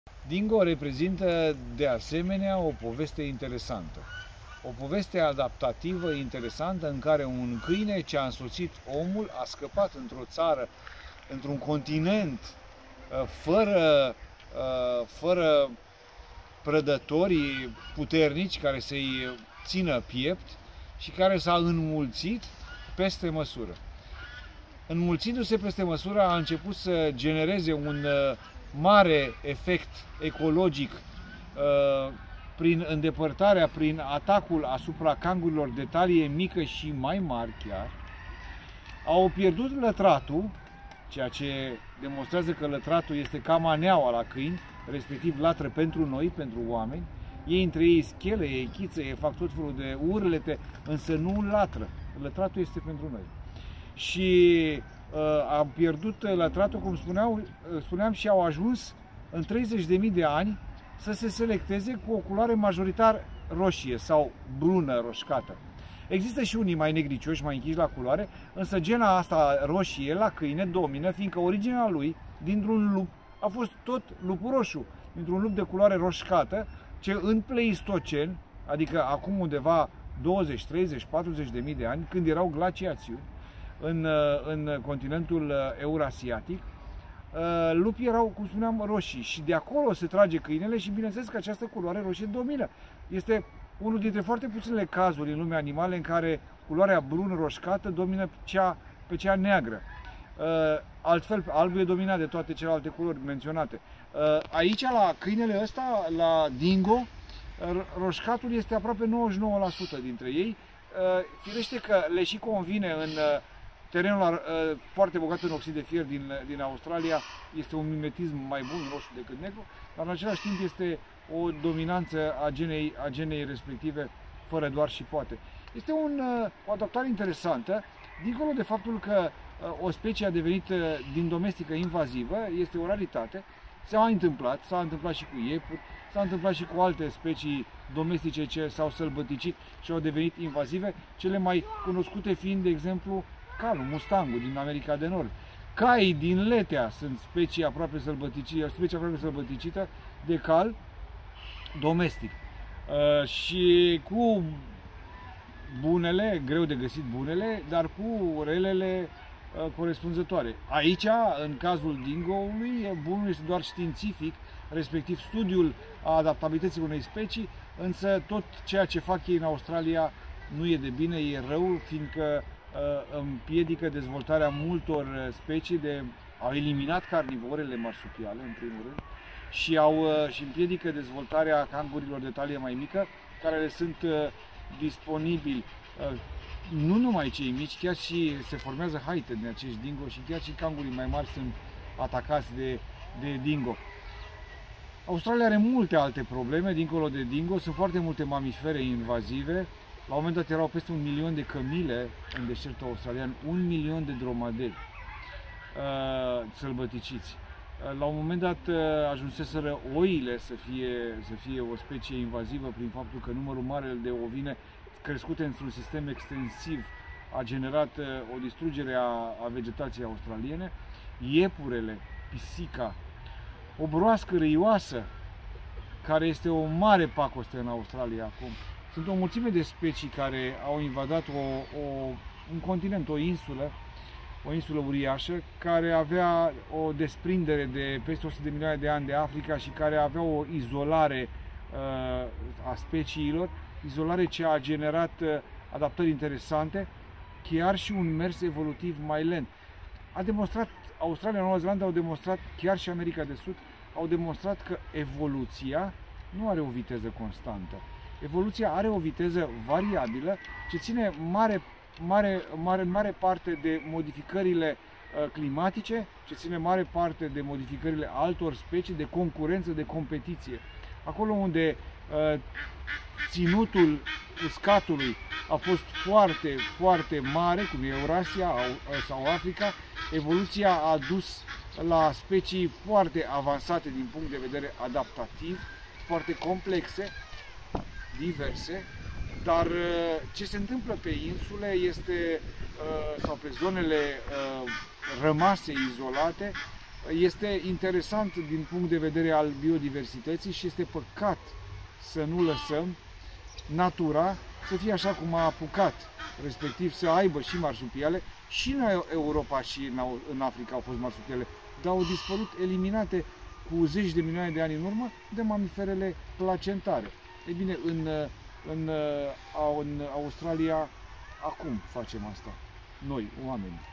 Dingo reprezintă de asemenea o poveste interesantă. O poveste adaptativă interesantă în care un câine ce a însoțit omul a scăpat într-o țară, într-un continent, fără prădătorii puternici care să-i țină piept și care s-a înmulțit peste măsură. Înmulțindu-se peste măsură a început să genereze un mare efect ecologic prin îndepărtarea, prin atacul asupra cangurilor de talie mică și mai mari chiar. Au pierdut lătratul, ceea ce demonstrează că lătratul este ca maneaua la câini, respectiv latră pentru noi, pentru oameni. Ei între ei schele, ei chiță, ei fac tot felul de urlete, însă nu latră. Lătratul este pentru noi. Și am pierdut lătratul, cum spuneam, și au ajuns în 30.000 de ani să se selecteze cu o culoare majoritar roșie sau brună roșcată. Există și unii mai negricioși, mai închiși la culoare, însă gena asta roșie la câine domină, fiindcă originea lui, dintr-un lup, a fost tot lupul roșu, dintr-un lup de culoare roșcată, ce în Pleistocen, adică acum undeva 20, 30, 40.000 de ani, când erau glaciațiuni în continentul eurasiatic, lupii erau, cum spuneam, roșii și de acolo se trage câinele și bineînțeles că această culoare roșie domină. Este unul dintre foarte puținele cazuri în lumea animale în care culoarea brun-roșcată domină pe cea neagră. Altfel, albul e dominat de toate celelalte culori menționate. Aici, la câinele ăsta, la dingo, roșcatul este aproape 99% dintre ei. Firește că le și convine în terenul foarte bogat în oxid de fier din Australia, este un mimetism mai bun roșu decât negru, dar în același timp este o dominanță a genei respective, fără doar și poate. Este o adaptare interesantă, dincolo de faptul că o specie a devenit din domestică invazivă, este o raritate. S-a întâmplat și cu iepuri, s-a întâmplat și cu alte specii domestice ce s-au sălbăticit și au devenit invazive, cele mai cunoscute fiind, de exemplu, calul, mustangul din America de Nord. Caii din Letea sunt specie aproape sălbăticită de cal domestic. Și cu bunele, greu de găsit bunele, dar cu relele corespunzătoare. Aici, în cazul dingoului, bunul este doar științific, respectiv studiul adaptabilității unei specii, însă tot ceea ce fac ei în Australia nu e de bine, e rău, fiindcă împiedică dezvoltarea multor specii, au eliminat carnivorele marsupiale, în primul rând, și împiedică dezvoltarea cangurilor de talie mai mică, care le sunt disponibili. Nu numai cei mici, chiar și se formează haite din acești dingo și chiar și cangurii mai mari sunt atacați de dingo. Australia are multe alte probleme, dincolo de dingo, sunt foarte multe mamifere invazive. La un moment dat erau peste 1 milion de cămile în deșertul australian, 1 milion de dromaderi sălbăticiți. La un moment dat ajunseseră oile să fie o specie invazivă prin faptul că numărul mare de ovine crescute într-un sistem extensiv a generat o distrugere a vegetației australiene. Iepurele, pisica, o broască râioasă, care este o mare pacoste în Australia acum. Sunt o mulțime de specii care au invadat un continent, o insulă uriașă, care avea o desprindere de peste 100 de milioane de ani de Africa și care avea o izolare a speciilor, izolare ce a generat adaptări interesante, chiar și un mers evolutiv mai lent. Australia, Noua Zeelandă au demonstrat, chiar și America de Sud, au demonstrat că evoluția nu are o viteză constantă. Evoluția are o viteză variabilă ce ține mare parte de modificările climatice, ce ține mare parte de modificările altor specii, de concurență, de competiție. Acolo unde ținutul uscatului a fost foarte, foarte mare, cum e Eurasia sau Africa, evoluția a dus la specii foarte avansate din punct de vedere adaptativ, foarte complexe, diverse, dar ce se întâmplă pe insule sau pe zonele rămase izolate Este interesant din punct de vedere al biodiversității și este păcat să nu lăsăm natura să fie așa cum a apucat, respectiv să aibă și marsupiale. Și în Europa și în Africa au fost marsupiale, dar au dispărut, eliminate cu zeci de milioane de ani în urmă de mamiferele placentare. Ei bine, în Australia acum facem asta, noi, oamenii.